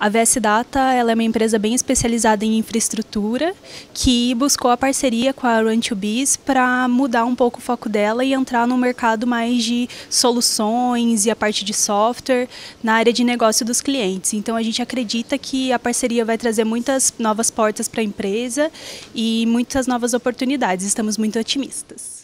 A VSDATA ela é uma empresa bem especializada em infraestrutura que buscou a parceria com a Run2biz para mudar um pouco o foco dela e entrar no mercado mais de soluções e a parte de software na área de negócio dos clientes. Então a gente acredita que a parceria vai trazer muitas novas portas para a empresa e muitas novas oportunidades. Estamos muito otimistas.